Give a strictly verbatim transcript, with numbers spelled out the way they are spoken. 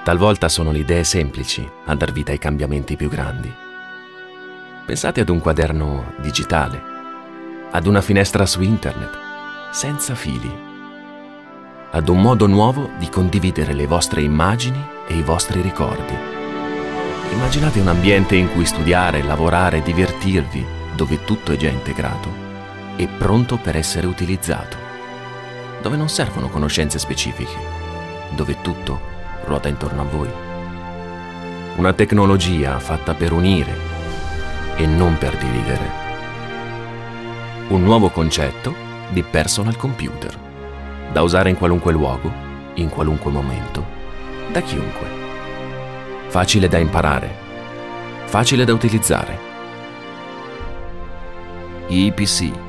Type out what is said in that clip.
Talvolta sono le idee semplici a dar vita ai cambiamenti più grandi. Pensate ad un quaderno digitale, ad una finestra su internet, senza fili, ad un modo nuovo di condividere le vostre immagini e i vostri ricordi. Immaginate un ambiente in cui studiare, lavorare, divertirvi, dove tutto è già integrato e pronto per essere utilizzato, dove non servono conoscenze specifiche, dove tutto ruota intorno a voi. Una tecnologia fatta per unire e non per dividere. Un nuovo concetto di personal computer, da usare in qualunque luogo, in qualunque momento, da chiunque. Facile da imparare, facile da utilizzare. I P C